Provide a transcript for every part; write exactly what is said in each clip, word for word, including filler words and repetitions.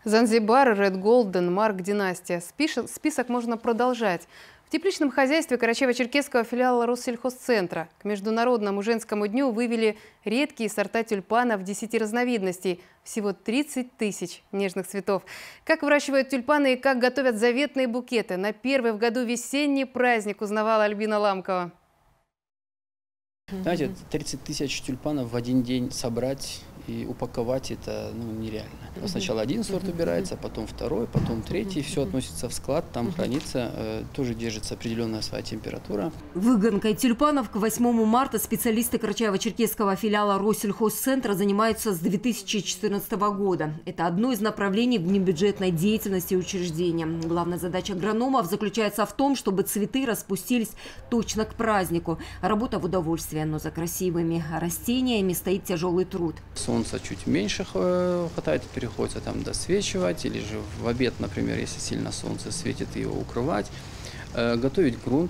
Занзибар, Ред Голд, Денмарк, Династия. Список, список можно продолжать. В тепличном хозяйстве Карачаево-Черкесского филиала Россельхозцентра к Международному женскому дню вывели редкие сорта тюльпанов десяти разновидностей. Всего тридцать тысяч нежных цветов. Как выращивают тюльпаны и как готовят заветные букеты. На первый в году весенний праздник узнавала Альбина Ламкова. Знаете, тридцать тысяч тюльпанов в один день собрать и упаковать — это ну, нереально. Сначала один сорт убирается, потом второй, потом третий. Все относится в склад, там хранится, э, тоже держится определенная своя температура. Выгонкой тюльпанов к восьмому марта специалисты Карачаево-Черкесского филиала Россельхозцентра занимаются с две тысячи четырнадцатого года. Это одно из направлений внебюджетной деятельности учреждения. Главная задача агрономов заключается в том, чтобы цветы распустились точно к празднику. Работа в удовольствие, но за красивыми растениями стоит тяжелый труд. Солнца чуть меньше хватает, приходится там досвечивать, или же в обед, например, если сильно солнце светит, его укрывать. Э, готовить грунт.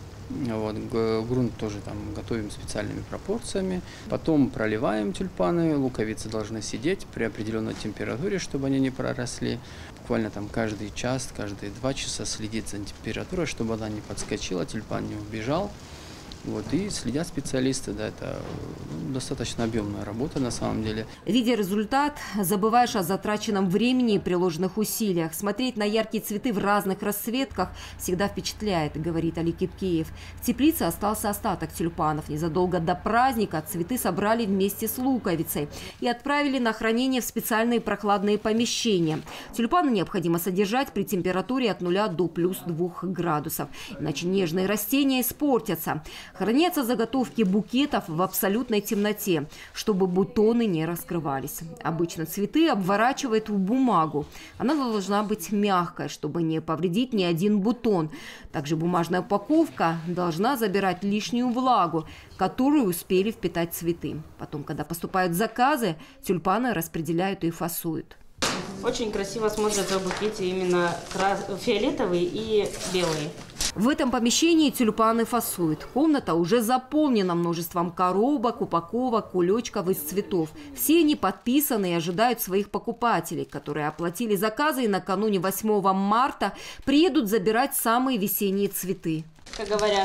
Вот, грунт тоже там готовим специальными пропорциями. Потом проливаем тюльпаны, луковицы должны сидеть при определенной температуре, чтобы они не проросли. Буквально там каждый час, каждые два часа следить за температурой, чтобы она не подскочила, тюльпан не убежал. Вот, и следят специалисты, да, это ну, достаточно объемная работа на самом деле. Видя результат, забываешь о затраченном времени и приложенных усилиях. Смотреть на яркие цветы в разных расцветках всегда впечатляет, говорит Али Кипкеев. В теплице остался остаток тюльпанов. Незадолго до праздника цветы собрали вместе с луковицей и отправили на хранение в специальные прохладные помещения. Тюльпаны необходимо содержать при температуре от нуля до плюс двух градусов, иначе нежные растения испортятся. Хранятся заготовки букетов в абсолютной темноте, чтобы бутоны не раскрывались. Обычно цветы обворачивают в бумагу. Она должна быть мягкой, чтобы не повредить ни один бутон. Также бумажная упаковка должна забирать лишнюю влагу, которую успели впитать цветы. Потом, когда поступают заказы, тюльпаны распределяют и фасуют. Очень красиво смотрятся в букете именно фиолетовые и белые. В этом помещении тюльпаны фасуют. Комната уже заполнена множеством коробок, упаковок, кулечков из цветов. Все они подписаны и ожидают своих покупателей, которые оплатили заказы и накануне восьмого марта приедут забирать самые весенние цветы. Как говорят,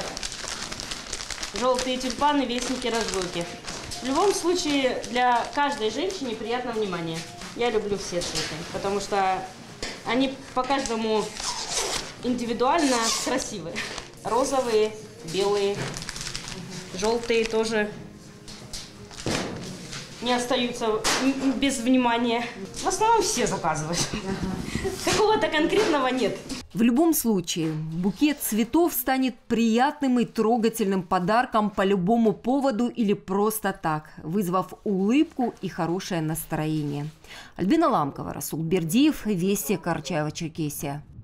желтые тюльпаны – вестники разлуки. В любом случае, для каждой женщины приятно внимание. Я люблю все цветы, потому что они по каждому индивидуально красивые. Розовые, белые, желтые тоже не остаются без внимания. В основном все заказывают. Какого-то конкретного нет. В любом случае, букет цветов станет приятным и трогательным подарком по любому поводу или просто так, вызвав улыбку и хорошее настроение. Альбина Ламкова, Расул Бердиев, Вести, Карачаево-Черкесия.